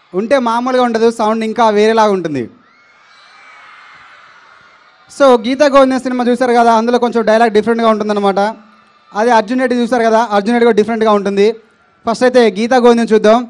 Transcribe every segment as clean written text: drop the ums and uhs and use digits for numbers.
ఉంటే మామూలుగా ఉండదు, సౌండ్ ఇంకా వేరేలాగా ఉంటుంది. సో గీతా గోవిందం సినిమా చూశారు కదా, అందులో కొంచెం డైలాగ్ డిఫరెంట్గా ఉంటుందన్నమాట. అదే అర్జున్ రెడ్డి చూశారు కదా, అర్జున్ రెడ్డి కూడా డిఫరెంట్గా ఉంటుంది. ఫస్ట్ అయితే గీతా గోవిందం చూద్దాం.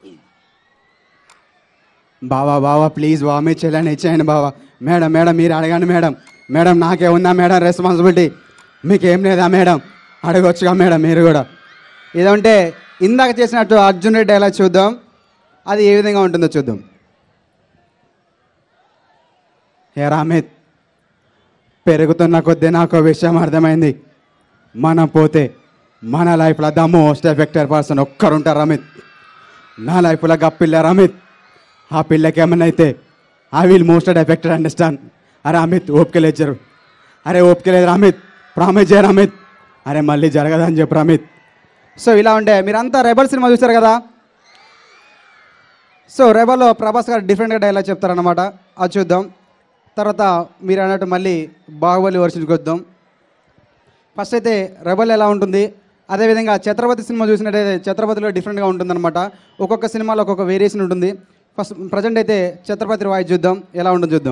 బావా బావా ప్లీజ్ బావా మీరు చెల్లని ఇచ్చేయండి బావా. మేడం మేడం మీరు అడగండి మేడం. మేడం నాకే ఉందా మేడం రెస్పాన్సిబిలిటీ, మీకేం లేదా మేడం, అడగొచ్చుగా మేడం మీరు కూడా. ఇదంటే ఇందాక చేసినట్టు అర్జున్ రెడ్డి డైలాగ్ చూద్దాం, అది ఏ విధంగా ఉంటుందో చూద్దాం. హే రామిత్, పెరుగుతున్న కొద్దీ నాకు విషయం అర్థమైంది. మనం పోతే మన లైఫ్లో ద మోస్ట్ ఎఫెక్టెడ్ పర్సన్ ఒక్కరుంటారు అమిత్. నా లైఫ్లో గప్పిల్ల అమిత్. ఆ పిల్లకి ఏమన్నా అయితే I will most affected understand. అరే అమిత్ ఓపిక లేదు. అరే ఓపిక లేదు అమిత్, ప్రామిస్ చేయరు అమిత్. అరే మళ్ళీ జరగదని చెప్పు అమిత్. సో ఇలా ఉండే మీరంతా రెబల్ సినిమా చూసారు కదా. సో రెబల్లో ప్రభాస్ గారు డిఫరెంట్గా డైలాగ్ చెప్తారనమాట, అది చూద్దాం. తర్వాత మీరు అన్నట్టు మళ్ళీ బాహుబలి వర్షన్కి వద్దాం. ఫస్ట్ అయితే రెబల్ ఎలా ఉంటుంది, అదేవిధంగా ఛత్రపతి సినిమా చూసినట్టయితే ఛత్రపతిలో డిఫరెంట్గా ఉంటుందన్నమాట. ఒక్కొక్క సినిమాలో ఒక్కొక్క వేరియేషన్ ఉంటుంది. ఫస్ట్ ప్రజెంట్ అయితే ఛత్రపతి వాయిస్ చూద్దాం, ఎలా ఉంటుందో చూద్దాం.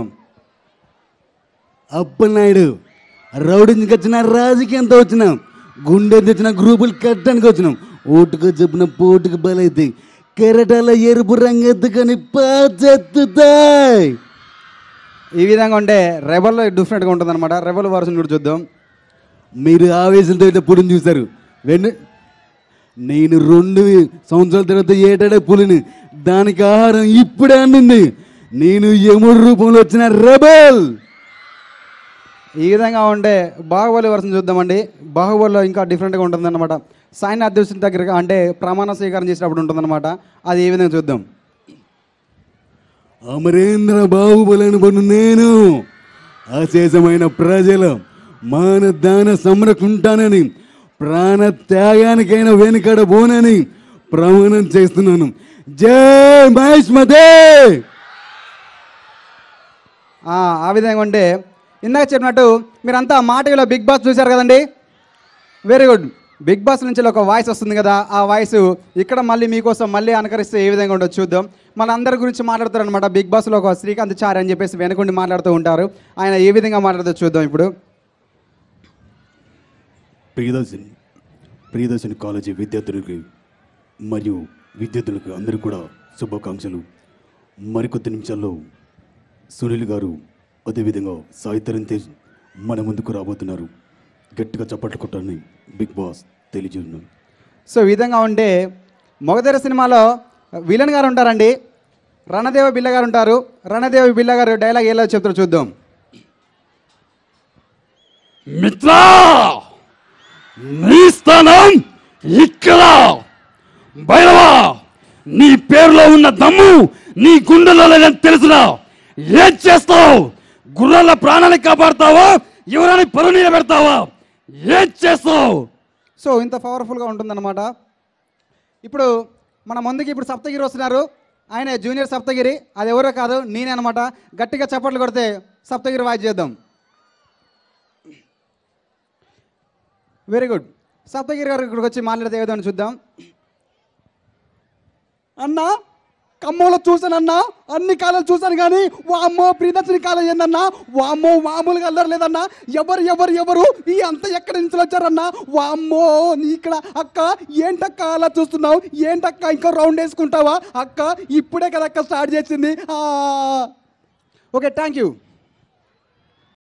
అప్పలనాయుడు రౌడీకి వచ్చిన రాజకీయంతో వచ్చినాం, గుండె తెచ్చిన గ్రూపులు కట్టడానికి వచ్చినాం. ఓటుకు చెప్పిన పోటుకు బలైతే కెరటాల ఎరుపు రంగెత్తుకొని పాచెత్తుతాయి. ఈ విధంగా ఉంటే రెబల్లో డిఫరెంట్గా ఉంటుందన్నమాట. రెబల్ వర్షన్ కూడా చూద్దాం. మీరు ఆవేశంతో అయితే పులిని చూశారు. నేను 2 సంవత్సరాల తర్వాత ఏటాడే పులిని, దానికి ఆహారం ఇప్పుడే అందింది. నేను యముడు రూపంలో వచ్చిన రెబల్. ఈ విధంగా ఉంటే బాహుబలి వర్షన్ చూద్దామండి. బాహుబలిలో ఇంకా డిఫరెంట్గా ఉంటుందన్నమాట. సాయినాథ్ దర్శన్ దగ్గరగా అంటే ప్రమాణ స్వీకారం చేసినప్పుడు ఉంటుందన్నమాట, అది ఏ విధంగా చూద్దాం. అమరేంద్ర బాహుబలి పను నేను అశేషమైన ప్రజల మానదాన సంరక్షింటానని, ప్రాణ త్యాగానికైనా వెనుకడ బోనని ప్రమాణం చేస్తున్నాను. జై మహేష్మదే. ఆ విధంగా ఉంటే ఇందాక చెప్పినట్టు మీరంతా మా టీవీలో బిగ్ బాస్ చూశారు కదండి. Very good. బిగ్ బాస్ నుంచి ఒక వాయిస్ వస్తుంది కదా, ఆ వాయిస్ ఇక్కడ మళ్ళీ మీకోసం మళ్ళీ అనుకరిస్తే ఏ విధంగా ఉండదు చూద్దాం. మన అందరి గురించి మాట్లాడతారు అనమాట. బిగ్ బాస్లో ఒక శ్రీకాంత్ చారి అని చెప్పేసి వెనకుండి మాట్లాడుతూ ఉంటారు. ఆయన ఏ విధంగా మాట్లాడుతూ చూద్దాం ఇప్పుడు. ప్రియదర్శిని కాలేజీ విద్యార్థులకి మరియు విద్యార్థులకు అందరికీ కూడా శుభాకాంక్షలు. మరికొద్ది నిమిషాల్లో సునీల్ గారు అదేవిధంగా సాయి తరుణ్ తేజ్ మన ముందుకు రాబోతున్నారు. గట్టిగా చప్పట్లు కొట్టాలని బిగ్ బాస్ తెలియజేస్తున్నాను. సో ఈ విధంగా ఉంటే మొగధీర సినిమాలో విలన్ గారు ఉంటారండి, రణదేవ బిల్ల గారు ఉంటారు. రణదేవ బిల్ల గారు డైలాగ్ ఎలా చెప్తారో చూద్దాం. మిత్రా, నీ స్థానం ఇక్కడ. భైరవా, నీ పేరులో ఉన్న దమ్ము నీ గుండెలో లేదని తెలుసురా. ఏం చేస్తావు? గుర్రాల ప్రాణాన్ని కాపాడుతావా? ఎవరైనా పరువు నిలబెడతావా? ఏం చేస్తావు? సో ఇంత పవర్ఫుల్గా ఉంటుందన్నమాట. ఇప్పుడు మన ముందుకి ఇప్పుడు సప్తగిరి వస్తున్నారు. ఆయన జూనియర్ సప్తగిరి, అది ఎవరో కాదు నేనే అనమాట. గట్టిగా చప్పట్లు కొడితే సప్తగిరి వాయిస్ చేద్దాం. Very good. సప్తగిరి గారు ఇక్కడికి వచ్చి మాట్లాడితే ఏదో చూద్దాం. అన్నా ఖమ్మంలో చూశానన్నా, అన్ని కాలాలు చూశాను కానీ వామ్మో ప్రియదర్శిని కాలేజ్ ఏందన్నా, వామ్మో మామూలుగా అల్లరు లేదన్నా. ఎవరు ఈ అంత ఎక్కడి నుంచి వచ్చారన్నా? వామ్మో నీ ఇక్కడ అక్క ఏంటక్క అలా చూస్తున్నావు? ఏంటక్క ఇంకా రౌండ్ వేసుకుంటావా? అక్క ఇప్పుడే కదా అక్క స్టార్ట్ చేసింది. Okay thank you.